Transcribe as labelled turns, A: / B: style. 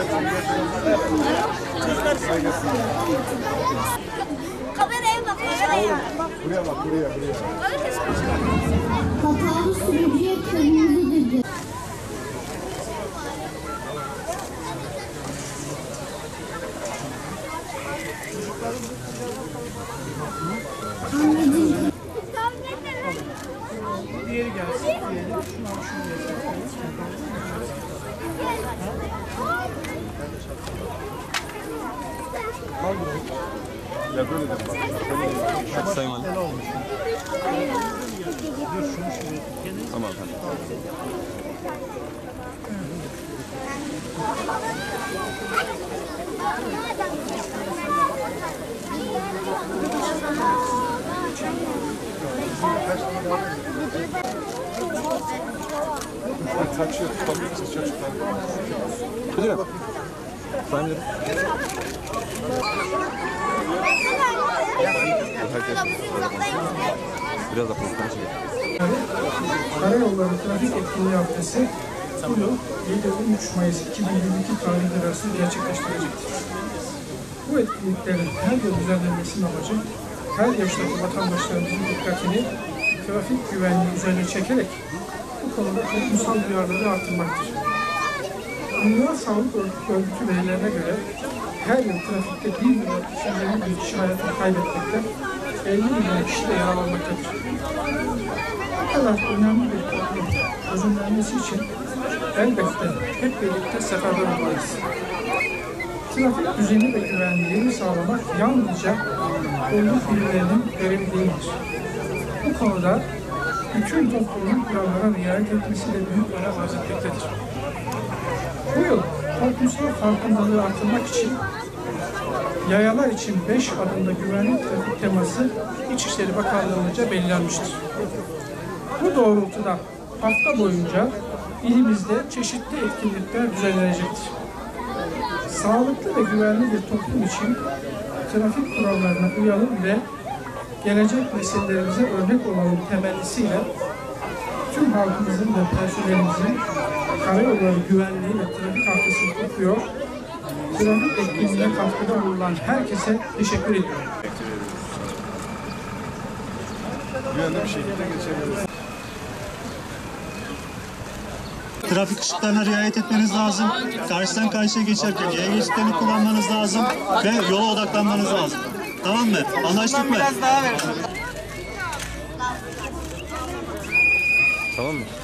A: Kameraya bak, kameraya.
B: Buraya bak, buraya.
C: Hatalı sürücüye kırmızı dedi.
D: Diğeri gelsin. Diğeri. Şunu
B: Ya böyle de bak.
E: Hadi Sayın Valim. Tamam efendim.
B: Kaçıyor, tutamıyoruz çocuklar.
E: Müdürüm. Sayın Müdürüm. Biraz da konuşalım.
D: Karayolları Trafik Etkinliği Haftası bu yıl 7-13 Mayıs 2022 tarihleri arasında gerçekleştirecektir. Bu etkinliklerin her yıl düzenlenmesinin amacı her yaştaki vatandaşlarımızın dikkatini trafik güvenliği üzerine çekerek bu konuda toplumsal duyarlılığı artırmaktır. Dünya Sağlık Örgütü verilerine göre her yıl trafikte 1 milyon 250 bin kişi hayatını kaybetmekte, 50 milyon kişi de yaralanmaktadır. Bu kadar önemli bir problem çözümlenmesi için elbette hep birlikte seferber olmalıyız. Trafik düzeni ve güvenliğini sağlamak yalnızca kolluk birimlerinin görevi değildir. Bu konuda bütün toplumun kurallara riayet etmesi de büyük önem arz etmektedir. Bu yıl toplumsal farkındalığı artırmak için yayalar için 5 adımda güvenlik trafik teması İçişleri Bakanlığı'nca belirlenmiştir. Bu doğrultuda hafta boyunca ilimizde çeşitli etkinlikler düzenlenecektir. Sağlıklı ve güvenli bir toplum için trafik kurallarına uyalım ve gelecek nesillerimize örnek olalım temennisiyle tüm halkımızın ve personelimizin karayolları güvenliği ve trafik haftasını kutluyor. Trafik etkinliğine katkıda bulunan herkese teşekkür ediyorum.
B: Güvenli bir şekilde geçebiliriz.
F: Trafik ışıklarına riayet etmeniz lazım. Karşıdan karşıya geçerken yaya geçitlerini kullanmanız lazım ve yola odaklanmanız lazım. Tamam mı? Anlaştık mı?
E: Tamam mı?